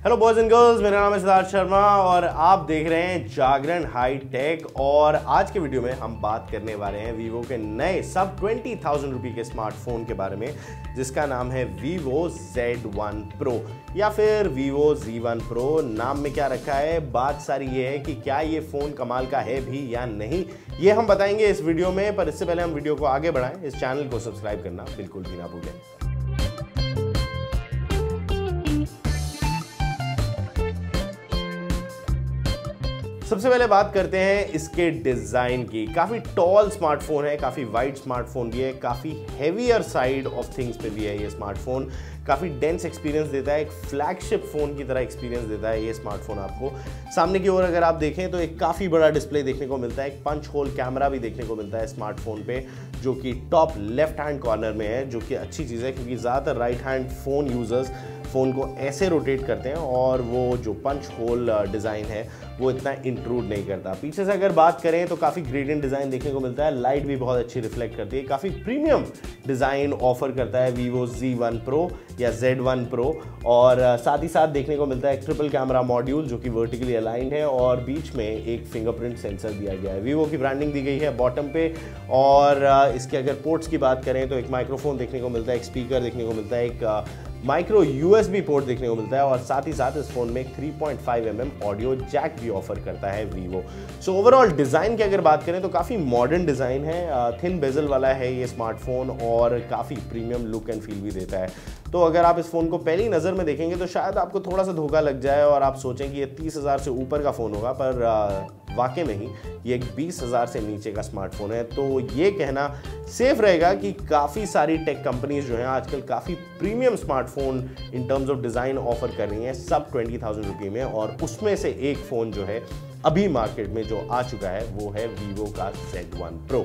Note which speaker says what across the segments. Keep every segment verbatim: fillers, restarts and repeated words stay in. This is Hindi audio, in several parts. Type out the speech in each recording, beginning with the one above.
Speaker 1: हेलो बॉयज एंड गर्ल्स, मेरा नाम है सिद्धार्थ शर्मा और आप देख रहे हैं जागरण हाई टेक। और आज के वीडियो में हम बात करने वाले हैं वीवो के नए सब ट्वेंटी थाउजेंड रुपी के स्मार्टफोन के बारे में, जिसका नाम है वीवो ज़ेड वन प्रो या फिर वीवो ज़ी वन प्रो। नाम में क्या रखा है, बात सारी ये है कि क्या ये फ़ोन कमाल का है भी या नहीं, ये हम बताएंगे इस वीडियो में। पर इससे पहले हम वीडियो को आगे बढ़ाएं, इस चैनल को सब्सक्राइब करना बिल्कुल भी ना भूलें। सबसे पहले बात करते हैं इसके डिज़ाइन की। काफ़ी टॉल स्मार्टफोन है, काफ़ी वाइड स्मार्टफोन भी है, काफ़ी हेवियर साइड ऑफ थिंग्स पे भी है ये स्मार्टफोन। काफ़ी डेंस एक्सपीरियंस देता है, एक फ्लैगशिप फ़ोन की तरह एक्सपीरियंस देता है ये स्मार्टफोन आपको। सामने की ओर अगर आप देखें तो एक काफ़ी बड़ा डिस्प्ले देखने को मिलता है, एक पंच होल कैमरा भी देखने को मिलता है स्मार्टफोन पे, जो कि टॉप लेफ्ट हैंड कॉर्नर में है, जो कि अच्छी चीज़ है क्योंकि ज़्यादातर right hand phone users phone को ऐसे रोटेट करते हैं और वो जो पंच होल डिज़ाइन है वो इतना इंट्रूड नहीं करता। पीछे से अगर बात करें तो काफ़ी ग्रेडियंट डिज़ाइन देखने को मिलता है, लाइट भी बहुत अच्छी रिफ्लेक्ट करती है, काफ़ी प्रीमियम डिज़ाइन ऑफर करता है वीवो ज़ी वन प्रो या ज़ेड वन प्रो। और साथ ही साथ देखने को मिलता है एक ट्रिपल कैमरा मॉड्यूल जो कि वर्टिकली अलाइंड है और बीच में एक फिंगरप्रिंट सेंसर दिया गया है। वीवो की ब्रांडिंग दी गई है बॉटम पे। और इसके अगर पोर्ट्स की बात करें तो एक माइक्रोफोन देखने को मिलता है, एक स्पीकर देखने को मिलता है, एक माइक्रो यूएसबी पोर्ट देखने को मिलता है और साथ ही साथ इस फोन में three point five M M audio jack भी ऑफर करता है वीवो। सो ओवरऑल डिज़ाइन की अगर बात करें तो काफ़ी मॉडर्न डिज़ाइन है, थिन बेजल वाला है ये स्मार्टफोन और काफ़ी प्रीमियम लुक एंड फील भी देता है। तो अगर आप इस फ़ोन को पहली नज़र में देखेंगे तो शायद आपको थोड़ा सा धोखा लग जाए और आप सोचें कि ये तीस हज़ार से ऊपर का फ़ोन होगा, पर वाकई में ही ये एक बीस हज़ार से नीचे का स्मार्टफोन है। तो ये कहना सेफ रहेगा कि काफ़ी सारी टेक कंपनीज जो हैं आजकल काफ़ी premium smartphone in terms of design offer कर रही हैं सब ट्वेंटी थाउजेंड रुपये में, और उसमें से एक फ़ोन जो है अभी मार्केट में जो आ चुका है वो है वीवो का ज़ेड वन प्रो।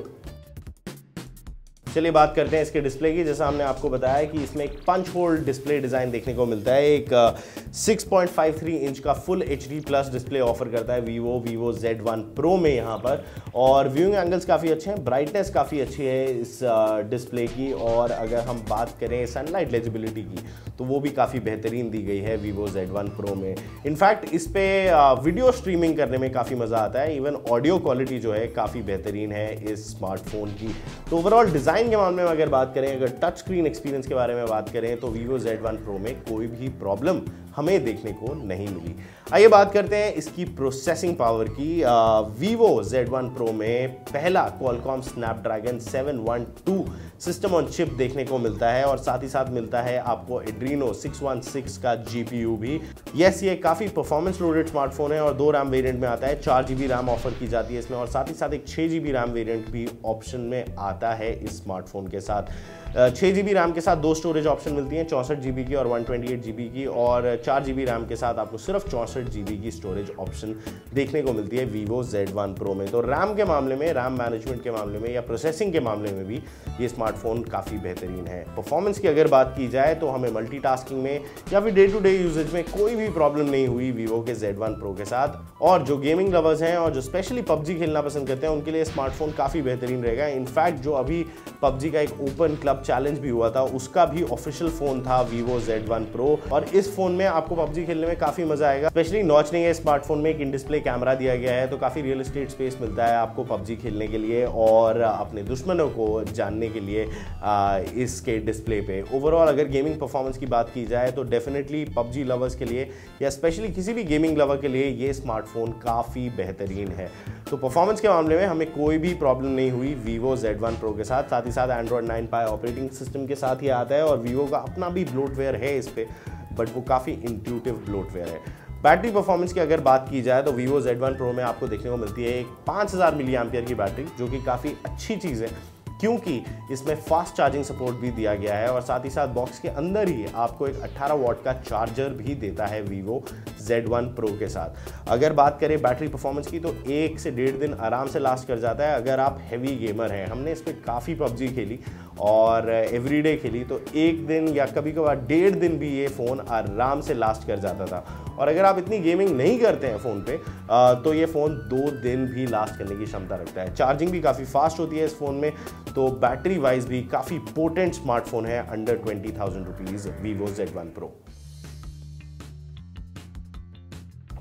Speaker 1: चलिए बात करते हैं इसके डिस्प्ले की। जैसा हमने आपको बताया कि इसमें एक पंच होल डिस्प्ले डिज़ाइन देखने को मिलता है, एक six point five three inch का full H D plus display offer करता है Vivo Vivo Z one Pro में यहाँ पर। और व्यूइंग एंगल्स काफ़ी अच्छे हैं, ब्राइटनेस काफ़ी अच्छी है इस डिस्प्ले की। और अगर हम बात करें सनलाइट लेजिबिलिटी की तो वो भी काफ़ी बेहतरीन दी गई है वीवो ज़ेड वन प्रो में। इनफैक्ट इस पर वीडियो स्ट्रीमिंग करने में काफ़ी मज़ा आता है, इवन ऑडियो क्वालिटी जो है काफ़ी बेहतरीन है इस स्मार्टफोन की। तो ओवरऑल डिज़ाइन के मामले में अगर बात करें, अगर टच स्क्रीन एक्सपीरियंस के बारे में बात करें तो वीवो ज़ेड वन प्रो में कोई भी प्रॉब्लम हमें देखने को नहीं मिली। आइए बात करते हैं इसकी प्रोसेसिंग पावर की। वीवो ज़ेड वन प्रो में पहला Qualcomm Snapdragon seven one two system on chip देखने को मिलता है और साथ ही साथ मिलता है आपको एड्रीनो सिक्स वन सिक्स का जीपीयू भी। यस, ये काफ़ी परफॉर्मेंस लोडेड स्मार्टफोन है और दो रैम वेरिएंट में आता है, चार जी बी रैम ऑफर की जाती है इसमें और साथ ही साथ एक छः जी बी रैम वेरिएंट भी ऑप्शन में आता है इस स्मार्टफोन के साथ। छः जी बी रैम के साथ दो स्टोरेज ऑप्शन मिलती हैं, चौंसठ जी बी की और one twenty eight G B की, और चार जी बी रैम के साथ आपको सिर्फ चौंसठ जी बी की स्टोरेज ऑप्शन देखने को मिलती है वीवो ज़ेड वन प्रो में। तो रैम के मामले में, रैम मैनेजमेंट के मामले में या प्रोसेसिंग के मामले में भी ये स्मार्टफोन काफ़ी बेहतरीन है। परफॉर्मेंस की अगर बात की जाए तो हमें मल्टीटास्किंग में या फिर डे टू डे यूजेज में कोई भी प्रॉब्लम नहीं हुई वीवो के ज़ेड वन प्रो के साथ। और जो गेमिंग लवर्स हैं और जो स्पेशली पबजी खेलना पसंद करते हैं उनके लिए स्मार्टफोन काफ़ी बेहतरीन रहेगा। इनफैक्ट जो अभी पबजी का एक ओपन क्लब चैलेंज भी हुआ था उसका भी ऑफिशियल फोन था वीवो ज़ेड वन प्रो, और इस फोन में आपको पबजी खेलने में काफी मजा आएगा। स्पेशली नॉच नहीं है स्मार्टफोन में, एक इन डिस्प्ले कैमरा दिया गया है तो काफी रियल एस्टेट स्पेस मिलता है आपको पबजी खेलने के लिए और अपने दुश्मनों को जानने के लिए आ, इसके डिस्प्ले पे। ओवरऑल अगर गेमिंग परफॉर्मेंस की बात की जाए तो डेफिनेटली पबजी लवर्स के लिए या स्पेशली किसी भी गेमिंग लवर के लिए ये स्मार्टफोन काफी बेहतरीन है। तो परफॉर्मेंस के मामले में हमें कोई भी प्रॉब्लम नहीं हुई वीवो ज़ेड वन प्रो के साथ। साथ ही साथ Android nine Pie operating system के साथ ही आता है और वीवो का अपना भी ब्लोटवेयर है इस पे, बट वो काफ़ी इंट्यूटिव ब्लोटवेयर है। बैटरी परफॉर्मेंस की अगर बात की जाए तो वीवो ज़ेड वन प्रो में आपको देखने को मिलती है एक पाँच हज़ार मिली एम्पियर की बैटरी, जो कि काफ़ी अच्छी चीज़ है क्योंकि इसमें फास्ट चार्जिंग सपोर्ट भी दिया गया है और साथ ही साथ बॉक्स के अंदर ही आपको एक अठारह वॉट का चार्जर भी देता है वीवो ज़ेड वन प्रो के साथ। अगर बात करें बैटरी परफॉर्मेंस की तो एक से डेढ़ दिन आराम से लास्ट कर जाता है अगर आप हैवी गेमर हैं। हमने इस पर काफ़ी पबजी खेली और एवरीडे खेली तो एक दिन या कभी कभार डेढ़ दिन भी ये फ़ोन आराम से लास्ट कर जाता था। और अगर आप इतनी गेमिंग नहीं करते हैं फ़ोन पे तो ये फ़ोन दो दिन भी लास्ट करने की क्षमता रखता है। चार्जिंग भी काफ़ी फास्ट होती है इस फ़ोन में, तो बैटरी वाइज भी काफ़ी पोटेंट स्मार्टफोन है under twenty thousand rupees Vivo Z one Pro.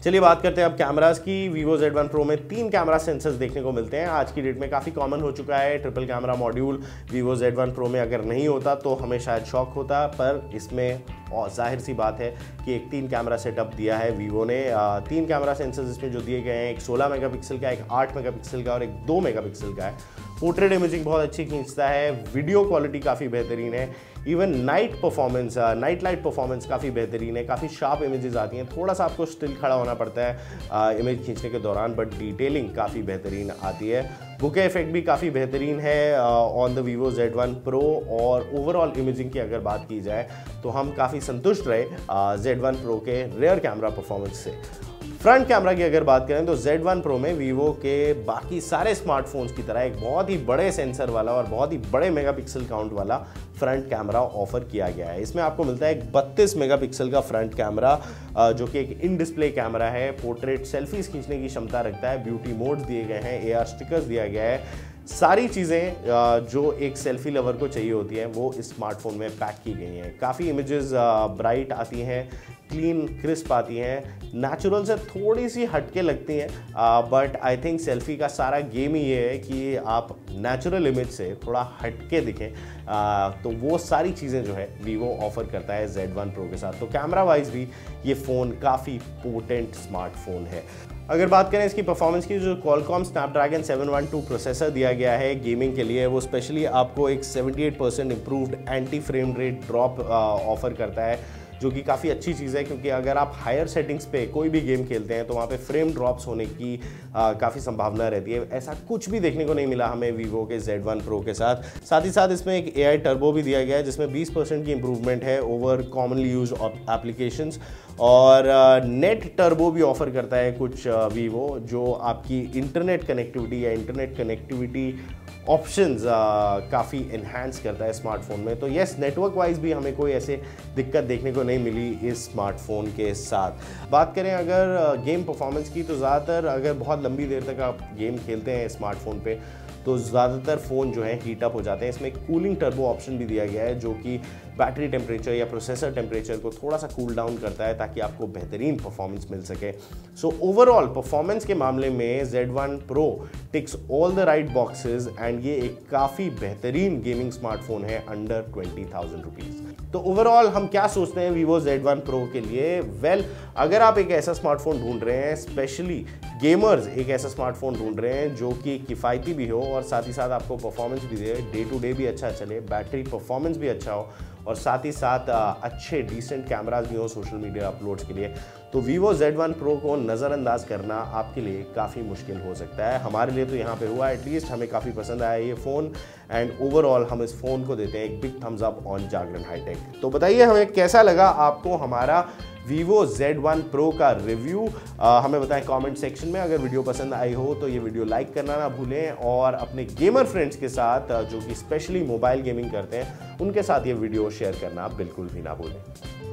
Speaker 1: चलिए बात करते हैं अब कैमरास की। Vivo Z वन Pro में तीन कैमरा सेंसर्स देखने को मिलते हैं। आज की डेट में काफ़ी कॉमन हो चुका है triple camera module. Vivo Z one Pro में अगर नहीं होता तो हमें शायद शॉक होता, पर इसमें और जाहिर सी बात है कि एक तीन कैमरा सेटअप दिया है वीवो ने। तीन कैमरा सेंसर्स इसमें जो दिए गए हैं, एक सोलह मेगापिक्सल का, एक आठ मेगापिक्सल का और एक दो मेगापिक्सल का है। पोर्ट्रेट इमेजिंग बहुत अच्छी खींचता है, वीडियो क्वालिटी काफ़ी बेहतरीन है, even night performance night light performance काफ़ी बेहतरीन है, काफ़ी शार्प इमेजेस आती हैं। थोड़ा सा आपको स्टिल खड़ा होना पड़ता है इमेज खींचने के दौरान, बट डिटेलिंग काफ़ी बेहतरीन आती है। बुके इफेक्ट भी काफ़ी बेहतरीन है on the Vivo Z one Pro, और ओवरऑल इमेजिंग की अगर बात की जाए तो हम काफ़ी संतुष्ट रहे Z वन Pro के रेयर कैमरा परफॉर्मेंस से। फ्रंट कैमरा की अगर बात करें तो Z वन Pro में वीवो के बाकी सारे स्मार्टफोन्स की तरह एक बहुत ही बड़े सेंसर वाला और बहुत ही बड़े मेगापिक्सल काउंट वाला फ्रंट कैमरा ऑफर किया गया है। इसमें आपको मिलता है एक बत्तीस मेगापिक्सल का फ्रंट कैमरा, जो कि एक इन डिस्प्ले कैमरा है। पोर्ट्रेट सेल्फीज खींचने की क्षमता रखता है, ब्यूटी मोड दिए गए हैं, ए आर स्टिकर्स दिया गया है। सारी चीज़ें जो एक सेल्फी लवर को चाहिए होती हैं वो इस स्मार्टफोन में पैक की गई हैं। काफ़ी इमेजेस ब्राइट आती हैं, क्लीन क्रिस्प आती हैं, नेचुरल से थोड़ी सी हटके लगती हैं, बट आई थिंक सेल्फी का सारा गेम ही ये है कि आप नेचुरल इमेज से थोड़ा हटके दिखें। आ, तो वो सारी चीज़ें जो है वीवो ऑफर करता है Z वन Pro के साथ। तो कैमरा वाइज भी ये फ़ोन काफ़ी पोटेंट स्मार्टफोन है। अगर बात करें इसकी परफॉर्मेंस की, जो Qualcomm Snapdragon seven one two processor दिया गया है गेमिंग के लिए, वो स्पेशली आपको एक अठहत्तर percent improved anti frame rate drop offer करता है, जो कि काफ़ी अच्छी चीज़ है, क्योंकि अगर आप हायर सेटिंग्स पे कोई भी गेम खेलते हैं तो वहाँ पे फ्रेम ड्रॉप्स होने की काफ़ी संभावना रहती है। ऐसा कुछ भी देखने को नहीं मिला हमें वीवो के Z वन Pro के साथ। साथ ही साथ इसमें एक ए आई टर्बो भी दिया गया है, जिसमें बीस परसेंट की इंप्रूवमेंट है ओवर कॉमनली यूज एप्लीकेशंस, और नेट टर्बो भी ऑफर करता है कुछ वीवो, जो आपकी इंटरनेट कनेक्टिविटी या इंटरनेट कनेक्टिविटी ऑप्शंस काफ़ी इन्हांस करता है स्मार्टफोन में। तो यस, नेटवर्क वाइज भी हमें कोई ऐसे दिक्कत देखने को नहीं मिली इस स्मार्टफोन के साथ। बात करें अगर गेम परफॉर्मेंस की, तो ज़्यादातर अगर बहुत लंबी देर तक आप गेम खेलते हैं स्मार्टफोन पे तो ज़्यादातर फ़ोन जो है हीट अप हो जाते हैं। इसमें कूलिंग टर्बो ऑप्शन भी दिया गया है, जो कि बैटरी टेम्परेचर या प्रोसेसर टेम्परेचर को थोड़ा सा कूल डाउन करता है, ताकि आपको बेहतरीन परफॉर्मेंस मिल सके। सो ओवरऑल परफॉर्मेंस के मामले में Z one Pro ticks all the right boxes, and ये एक काफ़ी बेहतरीन गेमिंग स्मार्टफोन है अंडर ट्वेंटी थाउजेंड रुपीज़। तो ओवरऑल हम क्या सोचते हैं Vivo Z वन Pro के लिए? वेल well, अगर आप एक ऐसा स्मार्टफोन ढूंढ रहे हैं, स्पेशली गेमर्स एक ऐसा स्मार्टफोन ढूंढ रहे हैं जो कि किफ़ायती भी हो और साथ ही साथ आपको परफॉर्मेंस भी दे, डे टू डे भी अच्छा चले, बैटरी परफॉर्मेंस भी अच्छा हो, और साथ ही साथ अच्छे डिसेंट कैमराज भी हो सोशल मीडिया अपलोड्स के लिए, तो Vivo Z वन Pro को नज़रअंदाज करना आपके लिए काफ़ी मुश्किल हो सकता है। हमारे लिए तो यहाँ पे हुआ, एटलीस्ट हमें काफ़ी पसंद आया ये फ़ोन, एंड ओवरऑल हम इस फ़ोन को देते हैं एक big thumbs up on Jagran hitech. तो बताइए हमें कैसा लगा आपको हमारा Vivo Z वन Pro का रिव्यू, आ, हमें बताएं कमेंट सेक्शन में। अगर वीडियो पसंद आई हो तो ये वीडियो लाइक करना ना भूलें, और अपने गेमर फ्रेंड्स के साथ जो कि स्पेशली मोबाइल गेमिंग करते हैं उनके साथ ये वीडियो शेयर करना बिल्कुल भी ना भूलें।